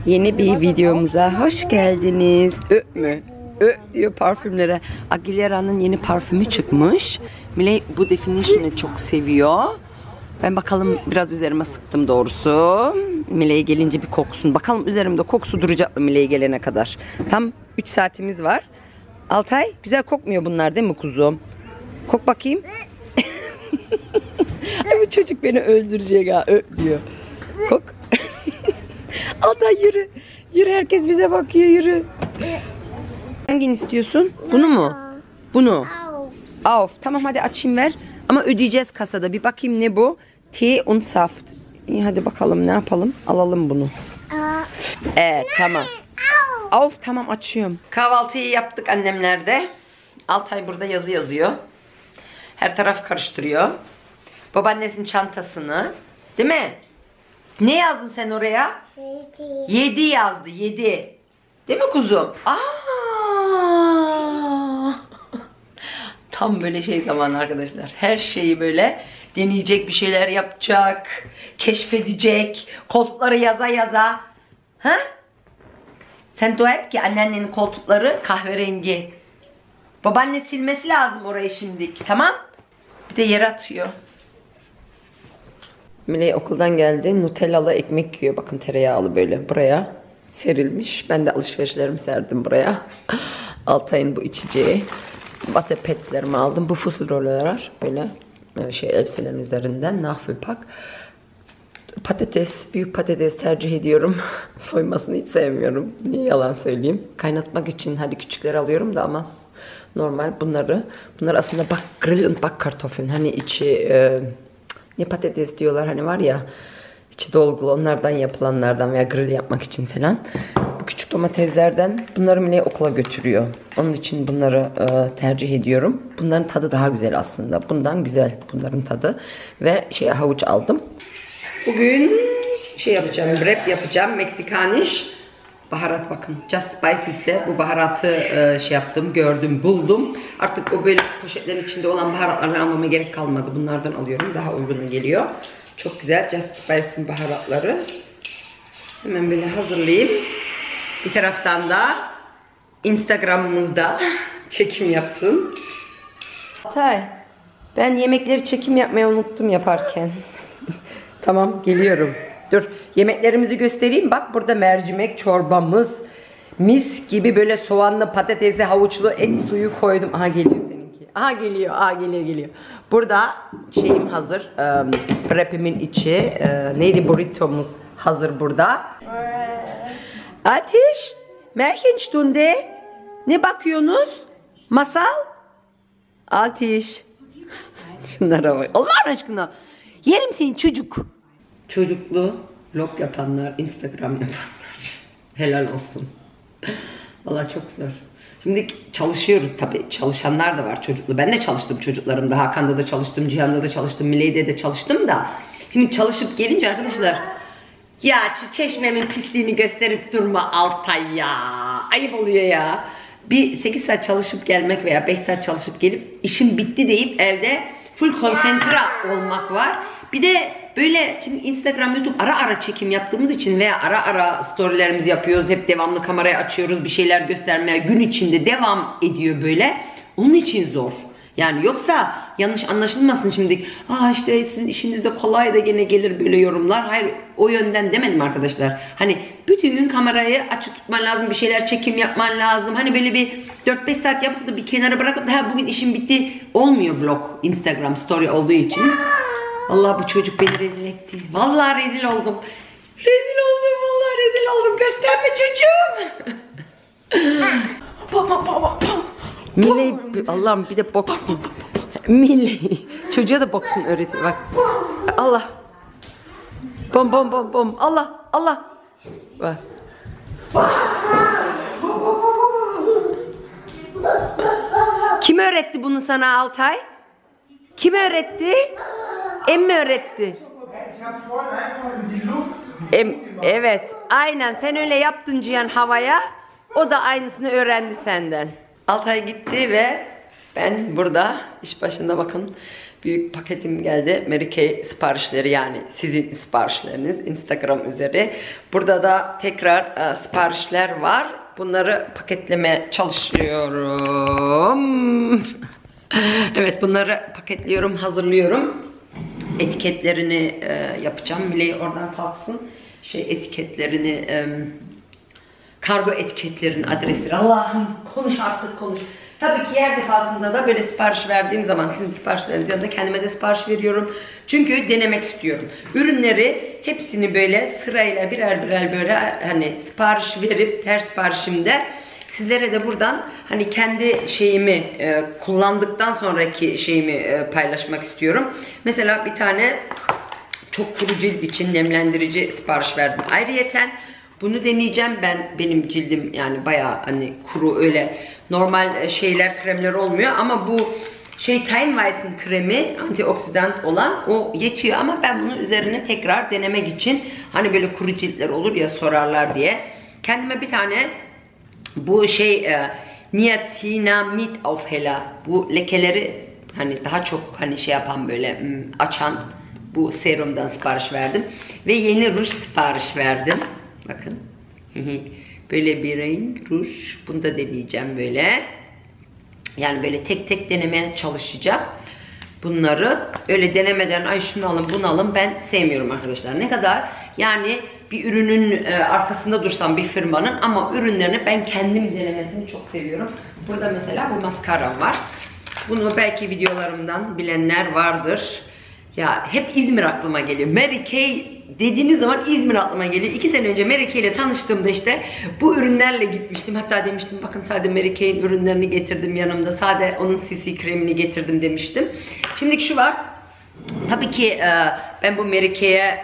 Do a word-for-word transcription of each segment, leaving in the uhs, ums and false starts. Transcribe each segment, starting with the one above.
Yeni bir videomuza hoş geldiniz. Ö mü? Ö diyor parfümlere. Aguilera'nın yeni parfümü çıkmış. Miley bu Definition'ı çok seviyor. Ben bakalım biraz üzerime sıktım doğrusu. Miley gelince bir koksun. Bakalım üzerimde kokusu duracak mı Miley gelene kadar. Tam üç saatimiz var. Altay güzel kokmuyor bunlar değil mi kuzum? Kok bakayım. Ay bu çocuk beni öldürecek ha. Ö diyor. Kok. Altay yürü. Yürü, herkes bize bakıyor, yürü. Hangini istiyorsun? Bunu mu? Bunu. Auf. Tamam hadi açayım ver. Ama ödeyeceğiz kasada. Bir bakayım ne bu? Tee und Saft. İyi hadi bakalım ne yapalım? Alalım bunu. Evet tamam. Auf tamam açıyorum. Kahvaltıyı yaptık annemlerde. Altay burada yazı yazıyor. Her taraf karıştırıyor. Babaannesinin çantasını. Değil mi? Ne yazdın sen oraya? Yedi. Yedi yazdı. Yedi. Değil mi kuzum? Aa! Tam böyle şey zamanı arkadaşlar. Her şeyi böyle deneyecek, bir şeyler yapacak, keşfedecek, koltukları yaza yaza. Ha? Sen dua et ki anneannenin koltukları kahverengi. Babaanne silmesi lazım orayı şimdilik. Tamam? Bir de yere atıyor. Miley okuldan geldi. Nutellalı ekmek yiyor. Bakın tereyağlı böyle buraya serilmiş. Ben de alışverişlerimi serdim buraya. Altay'ın bu içeceği. Butter Pads'lerimi aldım. Bu fısıldolar böyle şey elbiselerin üzerinden. Nachfüllpack. Patates, büyük patates tercih ediyorum. Soymasını hiç sevmiyorum. Niye yalan söyleyeyim? Kaynatmak için hadi küçükler alıyorum da ama normal bunları. Bunlar aslında bak grill und Backkartoffeln. Hani içi e, ne patates diyorlar hani var ya, içi dolgulu, onlardan yapılanlardan veya grill yapmak için falan. Bu küçük domateslerden bunları Miley okula götürüyor. Onun için bunları e, tercih ediyorum. Bunların tadı daha güzel aslında. Bundan güzel bunların tadı. Ve şey havuç aldım. Bugün şey yapacağım, wrap yapacağım. Meksikaniş. Baharat bakın. Just Spices'te bu baharatı e, şey yaptım, gördüm, buldum. Artık o böyle poşetlerin içinde olan baharatlardan almama gerek kalmadı. Bunlardan alıyorum. Daha uyguna geliyor. Çok güzel. Just Spices'in baharatları. Hemen böyle hazırlayayım. Bir taraftan da Instagram'ımızda çekim yapsın. Altay, ben yemekleri çekim yapmayı unuttum yaparken. Tamam, geliyorum. Dur, yemeklerimizi göstereyim. Bak burada mercimek çorbamız. Mis gibi böyle soğanlı, patatesli, havuçlu et suyu koydum. Aha geliyor seninki. Aha geliyor, aha geliyor, geliyor. Burada şeyim hazır. Um, wrap'imin içi. Uh, neydi, burritomuz hazır burada. Ateş, Märchenstunde. Ne bakıyorsunuz? Masal? Ateş. Şunlara bak. Allah aşkına. Yerim seni çocuk. Çocuklu vlog yapanlar, Instagram yapanlar. Helal olsun. Vallahi çok zor. Şimdi çalışıyoruz tabii. Çalışanlar da var çocuklu. Ben de çalıştım çocuklarımda. Hakan'da da çalıştım, Cihan'da da çalıştım, Miley'de de çalıştım da. Şimdi çalışıp gelince arkadaşlar, ya şu çeşmemin pisliğini gösterip durma Altay ya. Ayıp oluyor ya. Bir sekiz saat çalışıp gelmek veya beş saat çalışıp gelip işim bitti deyip evde full konsantre olmak var. Bir de böyle şimdi Instagram, YouTube ara ara çekim yaptığımız için veya ara ara storylerimizi yapıyoruz. Hep devamlı kamerayı açıyoruz, bir şeyler göstermeye gün içinde devam ediyor böyle. Onun için zor. Yani yoksa yanlış anlaşılmasın şimdi. Aa işte sizin işinizde kolay da gene gelir böyle yorumlar. Hayır, o yönden demedim arkadaşlar. Hani bütün gün kamerayı açık tutman lazım, bir şeyler çekim yapman lazım. Hani böyle bir dört beş saat yapıp da bir kenara bırakıp da bugün işim bitti olmuyor vlog, Instagram story olduğu için. Vallahi bu çocuk beni rezil etti. Vallahi rezil oldum. Rezil oldum, vallahi rezil oldum. Gösterme çocuğum. Miley, Allah'ım bir de boksun. Miley, çocuğa da boksun öğretiyor bak. Allah. Bom bom bom bom. Allah, Allah. Bak. Kim öğretti bunu sana Altay? Kim öğretti? Emmi öğretti. Em, evet, aynen sen öyle yaptın Cihan havaya. O da aynısını öğrendi senden. Altay gitti ve ben burada iş başında bakın. büyük paketim geldi. Mary Kay siparişleri, yani sizin siparişleriniz Instagram üzeri. Burada da tekrar e, siparişler var. Bunları paketlemeye çalışıyorum. Evet, bunları paketliyorum, hazırlıyorum. Etiketlerini e, yapacağım. Miley oradan kalksın. Şey etiketlerini, e, kargo etiketlerinin adresleri. Allah'ım, konuş artık, konuş. Tabii ki her defasında da böyle sipariş verdiğim zaman sizin siparişleriniz ya da kendime de sipariş veriyorum. Çünkü denemek istiyorum. Ürünleri hepsini böyle sırayla birer birer böyle hani sipariş verip her siparişimde sizlere de buradan hani kendi şeyimi e, kullandıktan sonraki şeyimi e, paylaşmak istiyorum. Mesela bir tane çok kuru cilt için nemlendirici sipariş verdim. Ayrıyeten bunu deneyeceğim. Ben benim cildim yani bayağı hani kuru, öyle normal şeyler, kremler olmuyor ama bu şey Time Weiss'in kremi antioksidan olan o yetiyor ama ben bunu üzerine tekrar denemek için hani böyle kuru ciltler olur ya sorarlar diye kendime bir tane bu şey e, Niacinamid Aufheller, bu lekeleri hani daha çok hani şey yapan böyle açan bu serumdan sipariş verdim ve yeni ruj sipariş verdim. Bakın. Böyle bir renk ruj. Bunu da deneyeceğim böyle. Yani böyle tek tek denemeye çalışacağım. Bunları öyle denemeden ay şunu alın bunu alın ben sevmiyorum arkadaşlar. Ne kadar yani bir ürünün arkasında dursam bir firmanın, ama ürünlerini ben kendim denemesini çok seviyorum. Burada mesela bu maskaram var. Bunu belki videolarımdan bilenler vardır. Ya hep İzmir aklıma geliyor. Mary Kay dediğiniz zaman İzmir aklıma geliyor. İki sene önce Mary Kay ile tanıştığımda işte bu ürünlerle gitmiştim. Hatta demiştim bakın sadece Mary Kay'in ürünlerini getirdim yanımda. Sadece onun C C kremini getirdim demiştim. Şimdiki şu var. Tabii ki ben bu Mary Kay'e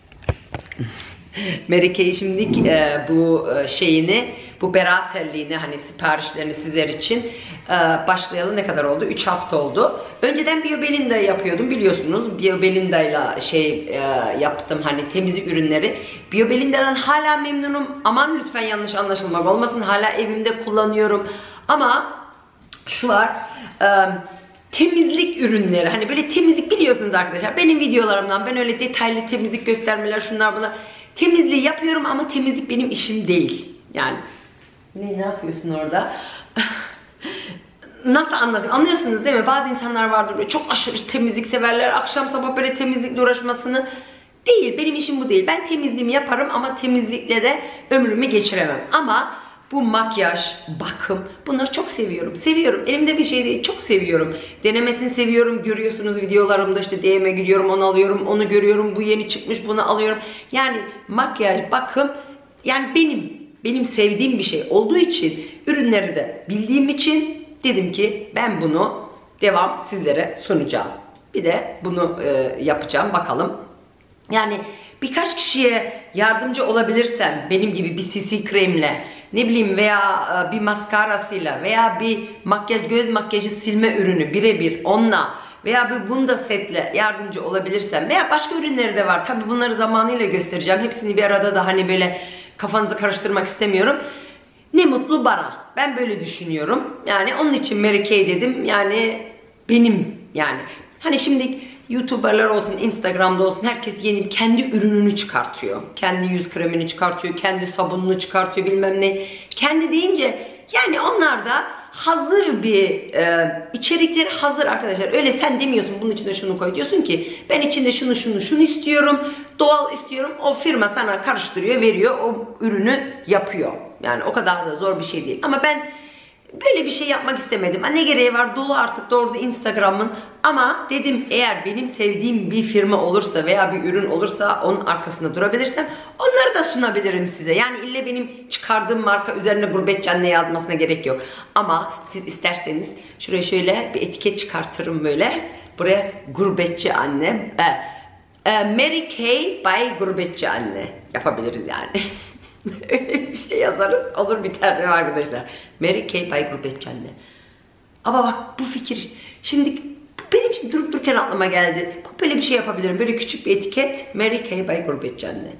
Mary Kay'i şimdi bu şeyini, bu beraterliğini hani siparişlerini sizler için başlayalı ne kadar oldu? üç hafta oldu. Önceden Bio Belinda yapıyordum biliyorsunuz. Bio Belinda ile şey yaptım hani temizlik ürünleri. Bio Belinda'dan hala memnunum. Aman lütfen yanlış anlaşılmak olmasın. Hala evimde kullanıyorum. Ama şu var. Temizlik ürünleri, hani böyle temizlik biliyorsunuz arkadaşlar. Benim videolarımdan ben öyle detaylı temizlik göstermeler şunlar bunlar. Temizliği yapıyorum ama temizlik benim işim değil. Yani ne, ne yapıyorsun orada? Nasıl anladım? Anlıyorsunuz değil mi? Bazı insanlar vardır böyle çok aşırı temizlik severler. Akşam sabah böyle temizlikle uğraşmasını. Değil. Benim işim bu değil. Ben temizliğimi yaparım ama temizlikle de ömrümü geçiremem. Ama bu makyaj, bakım, bunları çok seviyorum. Seviyorum. Elimde bir şey değil. Çok seviyorum. Denemesini seviyorum. Görüyorsunuz videolarımda işte D M'e gidiyorum, onu alıyorum, onu görüyorum. Bu yeni çıkmış, bunu alıyorum. Yani makyaj, bakım yani benim benim sevdiğim bir şey olduğu için, ürünleri de bildiğim için dedim ki ben bunu devam sizlere sunacağım. Bir de bunu e, yapacağım. Bakalım. Yani birkaç kişiye yardımcı olabilirsem benim gibi bir C C kremle, ne bileyim veya bir maskarasıyla veya bir makyaj, göz makyajı silme ürünü birebir onunla veya bir bunda setle yardımcı olabilirsem veya başka ürünleri de var. Tabi bunları zamanıyla göstereceğim. Hepsini bir arada da hani böyle kafanızı karıştırmak istemiyorum. Ne mutlu bana. Ben böyle düşünüyorum. Yani onun için Mary Kay dedim. Yani benim yani. Hani şimdi YouTuber'lar olsun, Instagram'da olsun herkes yeni kendi ürününü çıkartıyor. Kendi yüz kremini çıkartıyor, kendi sabununu çıkartıyor bilmem ne. Kendi deyince yani onlar da hazır bir e, içerikleri hazır arkadaşlar. Öyle sen demiyorsun bunun içinde şunu koy, diyorsun ki ben içinde şunu şunu şunu istiyorum. Doğal istiyorum. O firma sana karıştırıyor, veriyor. O ürünü yapıyor. Yani o kadar da zor bir şey değil. Ama ben böyle bir şey yapmak istemedim. Ne gereği var? Dolu artık doğru Instagram'ın. Ama dedim eğer benim sevdiğim bir firma olursa veya bir ürün olursa onun arkasında durabilirsem onları da sunabilirim size. Yani ille benim çıkardığım marka üzerine Gurbetçi Anne yazmasına gerek yok. Ama siz isterseniz şuraya şöyle bir etiket çıkartırım böyle. Buraya Gurbetçi Anne. E, e, Mary Kay by Gurbetçi Anne yapabiliriz yani. Öyle bir şey yazarız. Olur biter değil mi arkadaşlar? Mary Kay by Gurbetçi Anne. Ama bak bu fikir şimdi benim şimdi durup dururken aklıma geldi. Bak böyle bir şey yapabilirim. Böyle küçük bir etiket. Mary Kay by Gurbetçi Anne.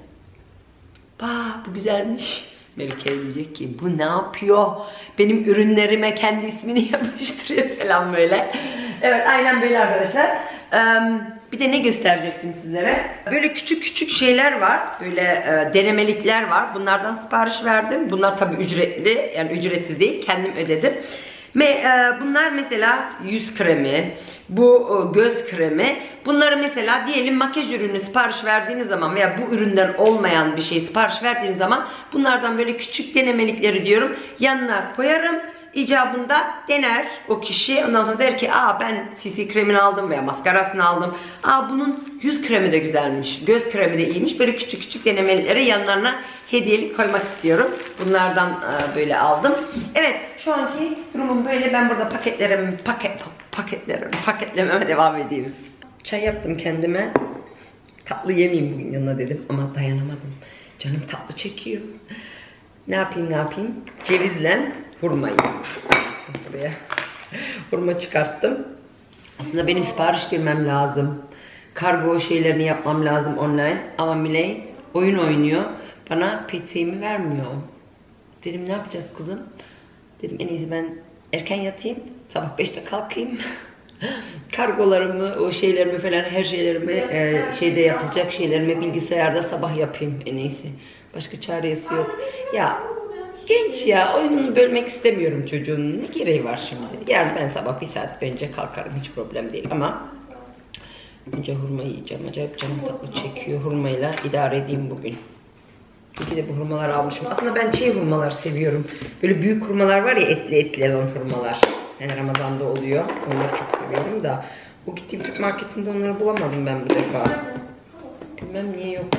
Bak bu güzelmiş. Mary Kay diyecek ki bu ne yapıyor? Benim ürünlerime kendi ismini yapıştırıyor falan böyle. Evet aynen böyle arkadaşlar. Ee, bir de ne gösterecektim sizlere? Böyle küçük küçük şeyler var. Böyle e, denemelikler var. Bunlardan sipariş verdim. Bunlar tabii ücretli. Yani ücretsiz değil. Kendim ödedim. Ve e, bunlar mesela yüz kremi, bu e, göz kremi. Bunları mesela diyelim makyaj ürünü sipariş verdiğiniz zaman veya bu üründen olmayan bir şey sipariş verdiğiniz zaman bunlardan böyle küçük denemelikleri diyorum yanına koyarım. İcabında dener o kişi. Ondan sonra der ki aa ben C C kremini aldım veya maskarasını aldım. Aa bunun yüz kremi de güzelmiş. Göz kremi de iyiymiş. Böyle küçük küçük denemelikleri yanlarına hediyelik koymak istiyorum. Bunlardan e, böyle aldım. Evet şu anki durumum böyle. Ben burada paketlerimi paket, paketlerimi paketlememe devam edeyim. Çay yaptım kendime. Tatlı yemeyeyim bugün yanına dedim ama dayanamadım. Canım tatlı çekiyor. Ne yapayım ne yapayım? Cevizle hurmayı. Buraya hurma çıkarttım. Aslında benim sipariş girmem lazım. Kargo şeylerini yapmam lazım online. Ama Miley oyun oynuyor. Bana peteğimi vermiyor. Dedim ne yapacağız kızım? Dedim en iyisi ben erken yatayım. Sabah beşte kalkayım. Kargolarımı, o şeylerimi falan her şeylerimi e, şeyde yapılacak şeylerimi bilgisayarda sabah yapayım en iyisi. Başka çaresi yok. Ya genç ya oyununu bölmek istemiyorum çocuğun. Ne gereği var şimdi? Yani ben sabah bir saat önce kalkarım hiç problem değil ama önce hurma yiyeceğim. Acayip canım tatlı çekiyor. Hurmayla idare edeyim bugün. İki de bu hurmaları almışım. Aslında ben çiğ hurmalar seviyorum. Böyle büyük hurmalar var ya etli etli olan hurmalar. Yani Ramazan'da oluyor. Onları çok seviyorum da. Bu gittiğim Türk marketinde onları bulamadım ben bu defa. Bilmem niye yoktu.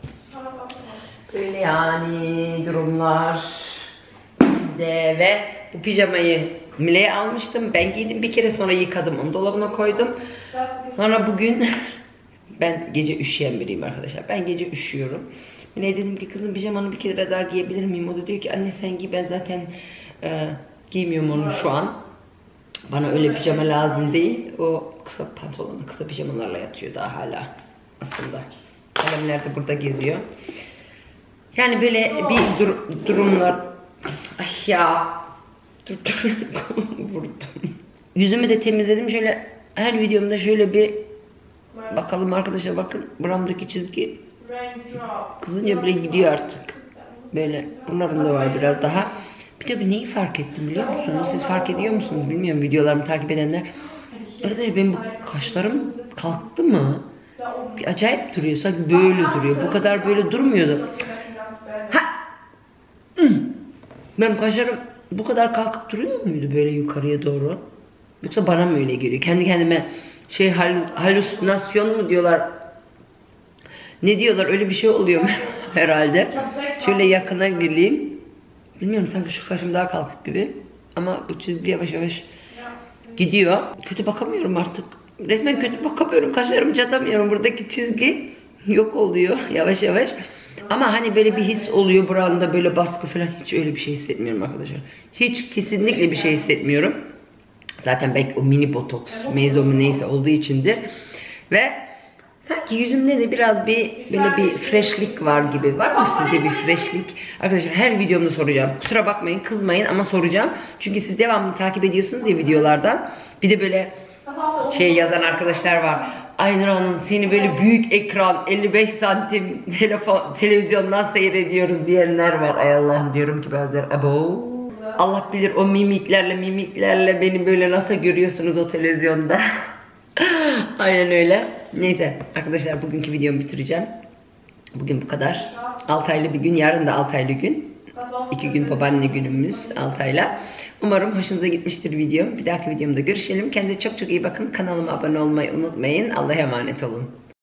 Böyle yani durumlar bizde ve bu pijamayı Mile'ye almıştım. Ben giydim bir kere sonra yıkadım. Onu dolabına koydum. Sonra bugün ben gece üşüyen biriyim arkadaşlar. Ben gece üşüyorum. Mile'ye dedim ki kızım pijamanı bir kere daha giyebilir miyim? O da diyor ki anne sen giy ben zaten e, giymiyorum onu şu an. Bana öyle pijama lazım değil. O kısa pantolonlu kısa pijamalarla yatıyor daha hala aslında. Kalemler de burada geziyor. Yani böyle bir dur durumlar. Ay ya. Dur dur. Vurdum. Yüzümü de temizledim. Şöyle her videomda şöyle bir bakalım arkadaşlar bakın. Buramdaki çizgi kızınca bile gidiyor artık. Böyle bunların da var biraz daha. Bir de bir neyi fark ettim biliyor musunuz? Siz fark ediyor musunuz? Bilmiyorum videolarımı takip edenler. Arkadaşlar benim bu kaşlarım kalktı mı? Bir acayip duruyor. Sanki böyle duruyor. Bu kadar böyle durmuyordu. Ha. Benim kaşlarım bu kadar kalkıp duruyor muydu böyle yukarıya doğru? Yoksa bana mı öyle geliyor? Kendi kendime şey hal, halüsinasyon mu diyorlar? Ne diyorlar? Öyle bir şey oluyor herhalde. Şöyle yakına geleyim. Bilmiyorum sanki şu kaşım daha kalkık gibi. Ama bu çizgi yavaş yavaş gidiyor. Kötü bakamıyorum artık. Resmen kötü bakamıyorum. Kaşlarımı çatamıyorum. Buradaki çizgi yok oluyor yavaş yavaş. Ama hani böyle bir his oluyor buramda böyle baskı falan. Hiç öyle bir şey hissetmiyorum arkadaşlar. Hiç kesinlikle bir şey hissetmiyorum. Zaten belki o mini botoks, mezomu neyse olduğu içindir. Ve sanki yüzümde de biraz bir böyle bir freshlik var gibi. Var mı sizce bir freshlik? Arkadaşlar her videomda soracağım. Kusura bakmayın, kızmayın ama soracağım. Çünkü siz devamlı takip ediyorsunuz ya videolardan. Bir de böyle şey yazan arkadaşlar var. Aynur Hanım seni böyle büyük ekran elli beş santim telefon, televizyondan seyrediyoruz diyenler var. Ay Allah'ım diyorum ki bazen abo. Allah bilir o mimiklerle mimiklerle beni böyle nasıl görüyorsunuz o televizyonda. Aynen öyle. Neyse arkadaşlar bugünkü videomu bitireceğim. Bugün bu kadar. altı aylı bir gün. Yarın da altı aylı gün. iki gün babaanne günümüz altı ayla. Umarım hoşunuza gitmiştir video. Bir dahaki videomda görüşelim. Kendinize çok çok iyi bakın. Kanalıma abone olmayı unutmayın. Allah'a emanet olun.